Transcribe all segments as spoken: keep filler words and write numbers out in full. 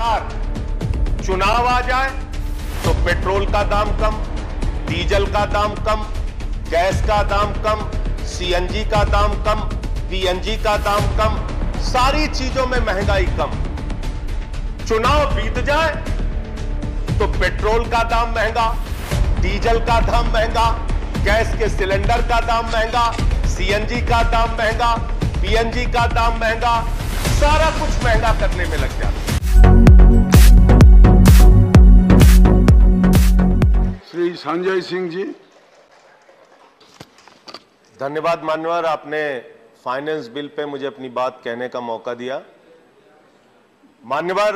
चुनाव आ जाए तो पेट्रोल का दाम कम, डीजल का दाम कम, गैस का दाम कम, सीएनजी का दाम कम, पीएनजी का दाम कम, सारी चीजों में महंगाई कम। चुनाव बीत जाए तो पेट्रोल का दाम महंगा, डीजल का दाम महंगा, गैस के सिलेंडर का दाम महंगा, सीएनजी का दाम महंगा, पीएनजी का दाम महंगा, सारा कुछ महंगा करने में लग जाता है। श्री संजय सिंह जी। धन्यवाद मान्यवर, आपने फाइनेंस बिल पे मुझे अपनी बात कहने का मौका दिया। मान्यवर,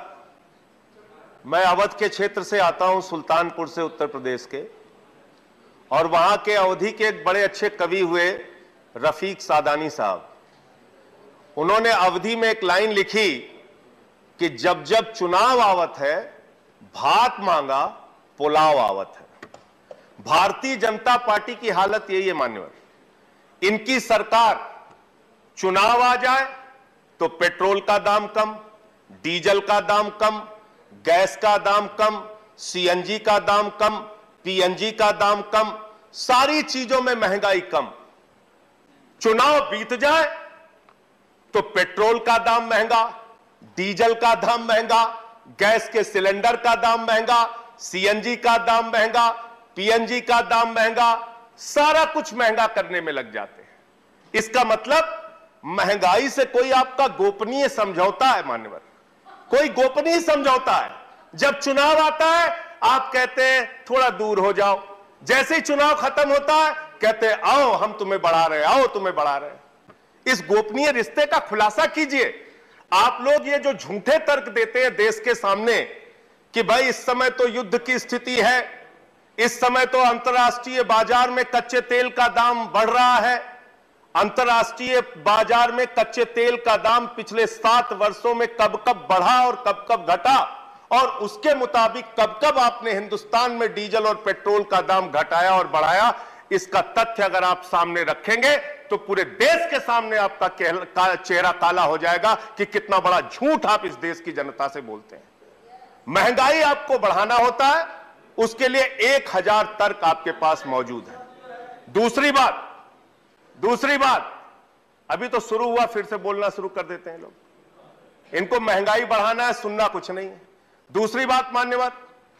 मैं अवध के क्षेत्र से आता हूं, सुल्तानपुर से, उत्तर प्रदेश के, और वहां के अवधि के एक बड़े अच्छे कवि हुए रफीक सादानी साहब। उन्होंने अवधि में एक लाइन लिखी कि जब जब चुनाव आवत है भात मांगा पुलाव आवत है। भारतीय जनता पार्टी की हालत यही है मान्यवर। इनकी सरकार, चुनाव आ जाए तो पेट्रोल का दाम कम, डीजल का दाम कम, गैस का दाम कम, सीएनजी का दाम कम, पीएनजी का दाम कम, सारी चीजों में महंगाई कम। चुनाव बीत जाए तो पेट्रोल का दाम महंगा, डीजल का दाम महंगा, गैस के सिलेंडर का दाम महंगा, सीएनजी का दाम महंगा, पीएनजी का दाम महंगा, सारा कुछ महंगा करने में लग जाते हैं। इसका मतलब महंगाई से कोई आपका गोपनीय समझौता है मान्यवर, कोई गोपनीय समझौता है। जब चुनाव आता है आप कहते हैं थोड़ा दूर हो जाओ, जैसे ही चुनाव खत्म होता है कहते हैं आओ हम तुम्हें बढ़ा रहे, आओ तुम्हें बढ़ा रहे। इस गोपनीय रिश्ते का खुलासा कीजिए। आप लोग ये जो झूठे तर्क देते हैं देश के सामने कि भाई इस समय तो युद्ध की स्थिति है, इस समय तो अंतर्राष्ट्रीय बाजार में कच्चे तेल का दाम बढ़ रहा है, अंतर्राष्ट्रीय बाजार में कच्चे तेल का दाम पिछले सात वर्षों में कब कब बढ़ा और कब कब घटा, और उसके मुताबिक कब कब आपने हिंदुस्तान में डीजल और पेट्रोल का दाम घटाया और बढ़ाया, इसका तथ्य अगर आप सामने रखेंगे तो पूरे देश के सामने आपका चेहरा काला हो जाएगा कि कितना बड़ा झूठ आप इस देश की जनता से बोलते हैं। महंगाई आपको बढ़ाना होता है, उसके लिए एक हजार तर्क आपके पास मौजूद है। दूसरी बात दूसरी बात अभी तो शुरू हुआ, फिर से बोलना शुरू कर देते हैं लोग। इनको महंगाई बढ़ाना है, सुनना कुछ नहीं है। दूसरी बात मान्यवर,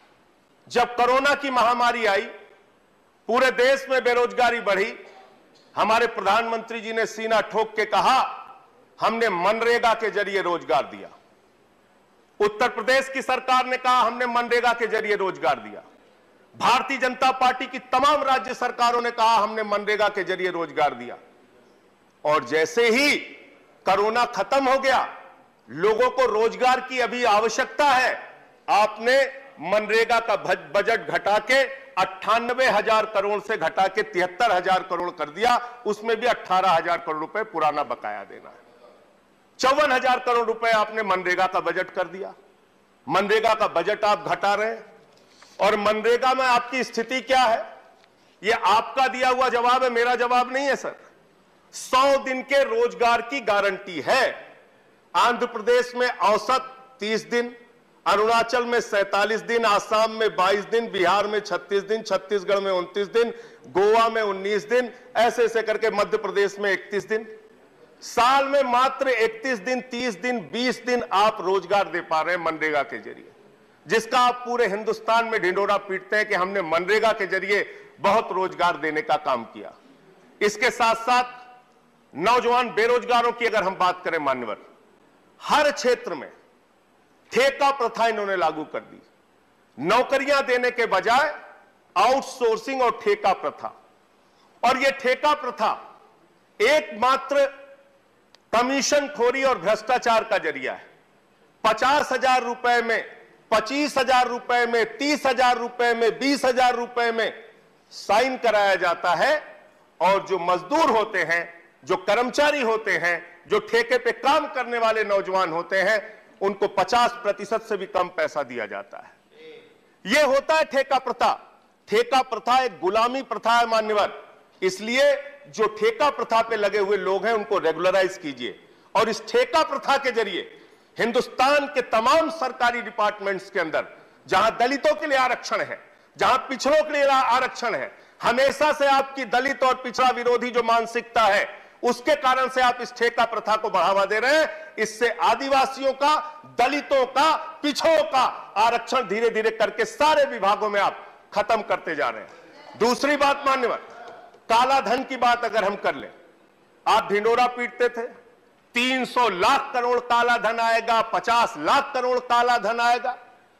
जब कोरोना की महामारी आई, पूरे देश में बेरोजगारी बढ़ी, हमारे प्रधानमंत्री जी ने सीना ठोक के कहा हमने मनरेगा के जरिए रोजगार दिया। उत्तर प्रदेश की सरकार ने कहा हमने मनरेगा के जरिए रोजगार दिया। भारतीय जनता पार्टी की तमाम राज्य सरकारों ने कहा हमने मनरेगा के जरिए रोजगार दिया। और जैसे ही कोरोना खत्म हो गया, लोगों को रोजगार की अभी आवश्यकता है, आपने मनरेगा का बजट घटा के अट्ठानबे हजार करोड़ से घटा के तिहत्तर हजार करोड़ कर दिया। उसमें भी अट्ठारह हजार करोड़ रुपए पुराना बकाया देना है। चौवन हजार करोड़ रुपए आपने मनरेगा का बजट कर दिया। मनरेगा का बजट आप घटा रहे हैं। और मनरेगा में आपकी स्थिति क्या है, यह आपका दिया हुआ जवाब है, मेरा जवाब नहीं है सर। सौ दिन के रोजगार की गारंटी है। आंध्र प्रदेश में औसत तीस दिन, अरुणाचल में सैंतालीस दिन, आसाम में बाईस दिन, बिहार में छत्तीस दिन, छत्तीसगढ़ में उनतीस दिन, गोवा में उन्नीस दिन, ऐसे ऐसे करके मध्य प्रदेश में इकतीस दिन। साल में मात्र इकतीस दिन, तीस दिन, बीस दिन आप रोजगार दे पा रहे हैं मनरेगा के जरिए, जिसका आप पूरे हिंदुस्तान में ढिंढोरा पीटते हैं कि हमने मनरेगा के जरिए बहुत रोजगार देने का काम किया। इसके साथ साथ नौजवान बेरोजगारों की अगर हम बात करें मान्यवर, हर क्षेत्र में ठेका प्रथा इन्होंने लागू कर दी। नौकरियां देने के बजाय आउटसोर्सिंग और ठेका प्रथा। और यह ठेका प्रथा एकमात्र कमीशन खोरी और भ्रष्टाचार का जरिया है। पचास हजार रुपए में, पच्चीस हजार रुपए में, तीस हजार रुपए में, बीस हजार रुपए में साइन कराया जाता है, और जो मजदूर होते हैं, जो कर्मचारी होते हैं, जो ठेके पे काम करने वाले नौजवान होते हैं, उनको पचास प्रतिशत से भी कम पैसा दिया जाता है। यह होता है ठेका प्रथा। ठेका प्रथा एक गुलामी प्रथा है मान्यवर। इसलिए जो ठेका प्रथा पे लगे हुए लोग हैं उनको रेगुलराइज कीजिए। और इस ठेका प्रथा के जरिए हिंदुस्तान के तमाम सरकारी डिपार्टमेंट्स के अंदर जहां दलितों के लिए आरक्षण है, जहां पिछड़ों के लिए आरक्षण है, हमेशा से आपकी दलित और पिछड़ा विरोधी जो मानसिकता है, उसके कारण से आप इस ठेका प्रथा को बढ़ावा दे रहे हैं। इससे आदिवासियों का, दलितों का, पिछड़ों का आरक्षण धीरे धीरे करके सारे विभागों में आप खत्म करते जा रहे हैं। दूसरी बात मान्यवर, काला धन की बात अगर हम कर लें, आप ढिंडोरा पीटते थे, तीन सौ लाख करोड़ काला धन आएगा, पचास लाख करोड़ काला धन आएगा।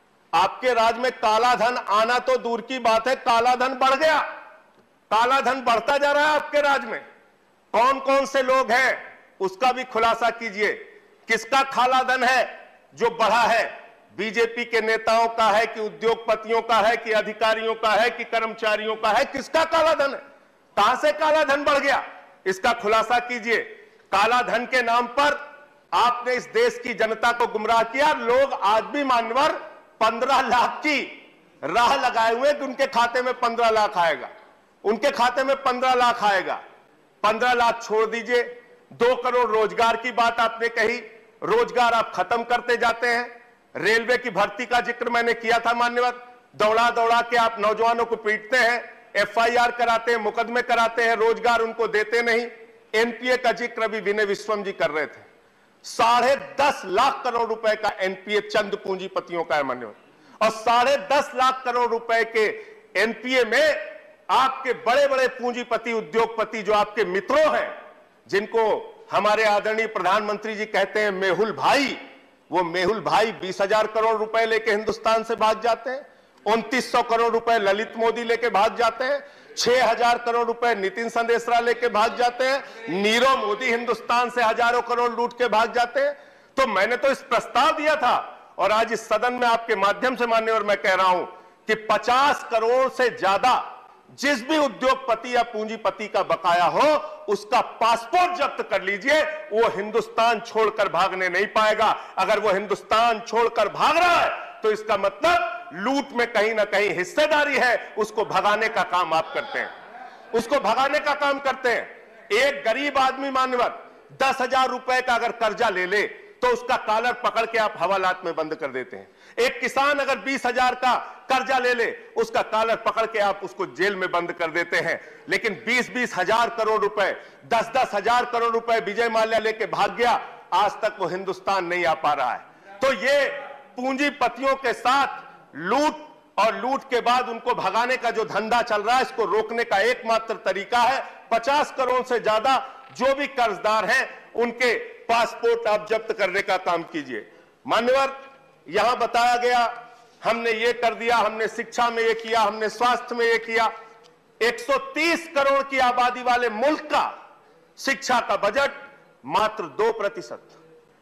आपके राज्य में काला धन आना तो दूर की बात है, काला धन बढ़ गया, काला धन बढ़ता जा रहा है आपके राज्य में। कौन कौन से लोग हैं उसका भी खुलासा कीजिए। किसका काला धन है जो बढ़ा है? बीजेपी के नेताओं का है कि उद्योगपतियों का है कि अधिकारियों का है कि कर्मचारियों का है? किसका काला धन है? कहां से काला धन बढ़ गया, इसका खुलासा कीजिए। काला धन के नाम पर आपने इस देश की जनता को गुमराह किया। लोग आज भी मान्यवर पंद्रह लाख की राह लगाए हुए कि उनके खाते में पंद्रह लाख आएगा, उनके खाते में पंद्रह लाख आएगा। पंद्रह लाख छोड़ दीजिए, दो करोड़ रोजगार की बात आपने कही, रोजगार आप खत्म करते जाते हैं। रेलवे की भर्ती का जिक्र मैंने किया था मान्यवर, दौड़ा दौड़ा के आप नौजवानों को पीटते हैं, एफ आई आर कराते हैं, मुकदमे कराते हैं, रोजगार उनको देते नहीं। एन पी ए का जिक्र अभी विनय विश्वम जी कर रहे थे, साढ़े दस लाख करोड़ रुपए का एन पी ए चंद पूंजीपतियों का है मान्यवर, और साढ़े दस लाख करोड़ रुपए के एन पी ए में आपके बड़े बड़े पूंजीपति, उद्योगपति जो आपके मित्रों हैं, जिनको हमारे आदरणीय प्रधानमंत्री जी कहते हैं मेहुल भाई, वो मेहुल भाई बीस हजार करोड़ रुपए लेके हिंदुस्तान से भाग जाते हैं। उनतीस सौ करोड़ रुपए ललित मोदी लेके भाग जाते हैं। छह हजार करोड़ रुपए नितिन संदेशरा लेके भाग जाते हैं। नीरव मोदी हिंदुस्तान से हजारों करोड़ लूट के भाग जाते हैं। तो मैंने तो इस प्रस्ताव दिया था, और आज इस सदन में आपके माध्यम से मान्यवर मैं कह रहा हूं कि पचास करोड़ से ज्यादा जिस भी उद्योगपति या पूंजीपति का बकाया हो, उसका पासपोर्ट जब्त कर लीजिए। वो हिंदुस्तान छोड़कर भागने नहीं पाएगा। अगर वो हिंदुस्तान छोड़कर भाग रहा है तो इसका मतलब लूट में कहीं ना कहीं हिस्सेदारी है। उसको भगाने का काम आप करते हैं, उसको भगाने का काम करते हैं। एक गरीब आदमी मान्यवर दस हजार रुपए का अगर कर्जा ले ले तो उसका कॉलर पकड़ के आप हवालात में बंद कर देते हैं। एक किसान अगर बीस हजार का कर्जा ले ले, उसका कॉलर पकड़ के आप उसको जेल में बंद कर देते हैं। लेकिन बीस बीस हजार करोड़ रुपए, दस दस हजार करोड़ रुपए विजय माल्या लेके भाग गया, आज तक वो हिंदुस्तान नहीं आ पा रहा है। तो ये पूंजीपतियों के साथ लूट और लूट के बाद उनको भगाने का जो धंधा चल रहा है, इसको रोकने का एकमात्र तरीका है पचास करोड़ से ज्यादा जो भी कर्जदार हैं उनके पासपोर्ट आप जब्त करने का काम कीजिए। मान्यवर, यहां बताया गया हमने ये कर दिया, हमने शिक्षा में ये किया, हमने स्वास्थ्य में ये किया। एक सौ तीस करोड़ की आबादी वाले मुल्क का शिक्षा का बजट मात्र दो प्रतिशत,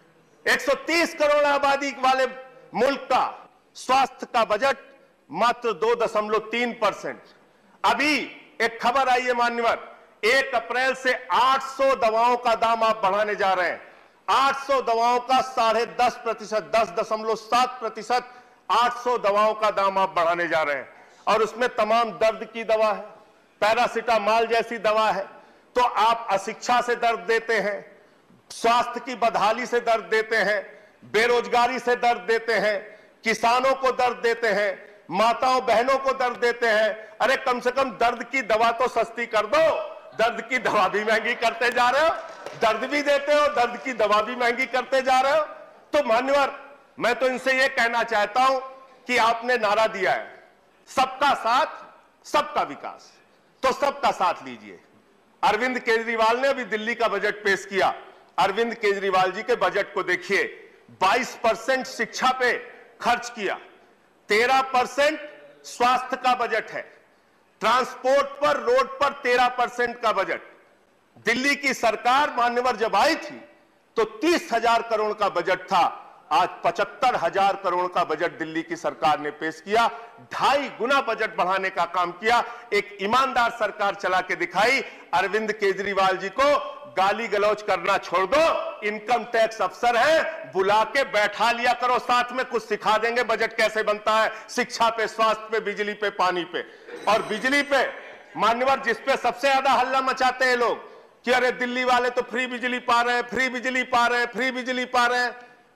एक सौ तीस करोड़ आबादी वाले मुल्क का स्वास्थ्य का बजट मात्र दो दशमलव तीन परसेंट। अभी एक खबर आई है मान्यवर, एक अप्रैल से आठ सौ दवाओं का दाम आप बढ़ाने जा रहे हैं। आठ सौ दवाओं का साढ़े दस प्रतिशत, दस दशमलव सात प्रतिशत आठ सौ दवाओं का दाम आप बढ़ाने जा रहे हैं। और उसमें तमाम दर्द की दवा है, पैरासिटामॉल जैसी दवा है। तो आप अशिक्षा से दर्द देते हैं, स्वास्थ्य की बदहाली से दर्द देते हैं, बेरोजगारी से दर्द देते हैं, किसानों को दर्द देते हैं, माताओं बहनों को दर्द देते हैं। अरे कम से कम दर्द की दवा तो सस्ती कर दो, दर्द की दवा भी महंगी करते जा रहे हो, दर्द भी देते हो, दर्द की दवा भी महंगी करते जा रहे हो। तो मान्यवर, मैं तो इनसे यह कहना चाहता हूं कि आपने नारा दिया है सबका साथ सबका विकास, तो सबका साथ लीजिए। अरविंद केजरीवाल ने अभी दिल्ली का बजट पेश किया। अरविंद केजरीवाल जी के बजट को देखिए, बाईस परसेंट शिक्षा पे खर्च किया, तेरह परसेंट स्वास्थ्य का बजट है, ट्रांसपोर्ट पर, रोड पर तेरह परसेंट का बजट। दिल्ली की सरकार मान्यवर जब आई थी तो तीस हजार करोड़ का बजट था, आज पचहत्तर हजार करोड़ का बजट दिल्ली की सरकार ने पेश किया। ढाई गुना बजट बढ़ाने का काम किया। एक ईमानदार सरकार चला के दिखाई। अरविंद केजरीवाल जी को गाली गलौज करना छोड़ दो, इनकम टैक्स अफसर है, बुला के बैठा लिया करो साथ में, कुछ सिखा देंगे बजट कैसे बनता है। शिक्षा पे, स्वास्थ्य पे, बिजली पे, पानी पे। और बिजली पे मान्यवर जिस पे सबसे ज्यादा हल्ला मचाते हैं लोग कि अरे दिल्ली वाले तो फ्री बिजली पा रहे हैं, फ्री बिजली पा रहे हैं, फ्री बिजली पा रहे हैं।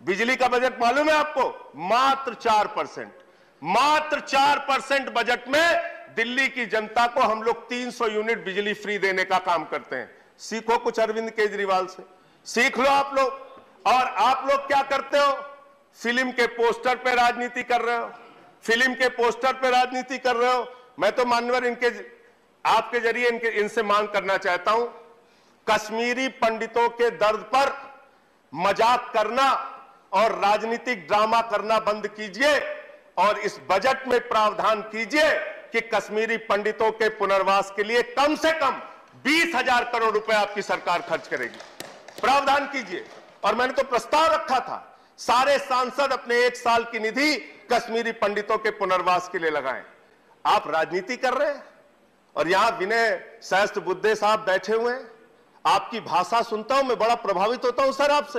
बिजली का बजट मालूम है आपको? मात्र चार परसेंट मात्र चार परसेंट बजट में दिल्ली की जनता को हम लोग तीन सौ यूनिट बिजली फ्री देने का काम करते हैं। सीखो कुछ अरविंद केजरीवाल से, सीख लो आप लोग। और आप लोग क्या करते हो? फिल्म के पोस्टर पे राजनीति कर रहे हो, फिल्म के पोस्टर पे राजनीति कर रहे हो। मैं तो मान्यवर इनके आपके जरिए इनके इनसे मांग करना चाहता हूं, कश्मीरी पंडितों के दर्द पर मजाक करना और राजनीतिक ड्रामा करना बंद कीजिए और इस बजट में प्रावधान कीजिए कि कश्मीरी पंडितों के पुनर्वास के लिए कम से कम बीस हजार करोड़ रुपए आपकी सरकार खर्च करेगी। प्रावधान कीजिए। और मैंने तो प्रस्ताव रखा था, सारे सांसद अपने एक साल की निधि कश्मीरी पंडितों के पुनर्वास के लिए लगाएं। आप राजनीति कर रहे हैं और यहां विनय सहस्त्र बुद्धे साहब बैठे हुए हैं। आपकी भाषा सुनता हूं, मैं बड़ा प्रभावित होता हूं सर आपसे।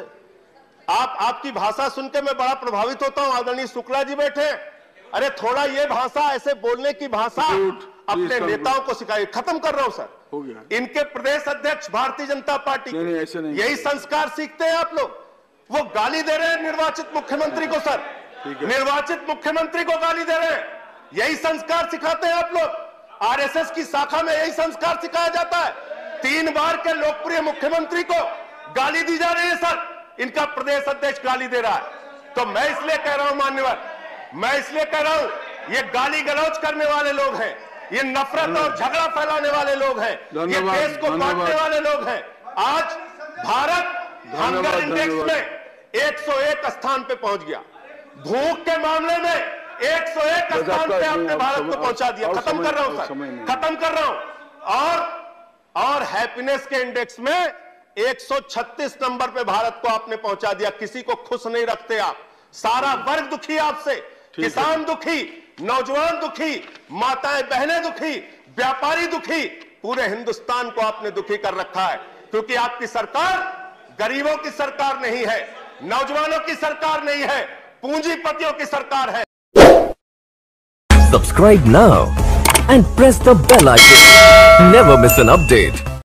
आप आपकी भाषा सुन के मैं बड़ा प्रभावित होता हूं। आदरणीय शुक्ला जी बैठे हैं। अरे थोड़ा ये भाषा, ऐसे बोलने की भाषा अपने नेताओं को सिखाइए। खत्म कर रहा हूं सर। हो गया। इनके प्रदेश अध्यक्ष भारतीय जनता पार्टी, नहीं, नहीं, ऐसे नहीं। यही संस्कार सीखते हैं आप लोग। वो गाली दे रहे हैं निर्वाचित मुख्यमंत्री को सर, निर्वाचित मुख्यमंत्री को गाली दे रहे हैं। यही संस्कार सिखाते हैं आप लोग। आरएसएस की शाखा में यही संस्कार सिखाया जाता है। तीन बार के लोकप्रिय मुख्यमंत्री को गाली दी जा रही है सर। इनका प्रदेश अध्यक्ष गाली दे रहा है। तो मैं इसलिए कह रहा हूं मान्यवर, मैं इसलिए कह रहा हूं, ये गाली गलौज करने वाले लोग हैं, ये नफरत और झगड़ा फैलाने वाले लोग हैं, ये देश को बांटने वाले लोग हैं। आज भारत हंगर इंडेक्स में एक सौ एक स्थान पे पहुंच गया। भूख के मामले में एक सौ एक स्थान पे आपने भारत को पहुंचा दिया। खत्म कर रहा हूं सर, खत्म कर रहा हूं। और और हैप्पीनेस के इंडेक्स में एक सौ छत्तीस नंबर पे भारत को आपने पहुंचा दिया। किसी को खुश नहीं रखते आप। सारा वर्ग दुखी आपसे, किसान दुखी, नौजवान दुखी, माताएं बहनें दुखी, व्यापारी दुखी, पूरे हिंदुस्तान को आपने दुखी कर रखा है। क्योंकि आपकी सरकार गरीबों की सरकार नहीं है, नौजवानों की सरकार नहीं है, पूंजीपतियों की सरकार है। Subscribe now and press the bell icon. Never miss an update.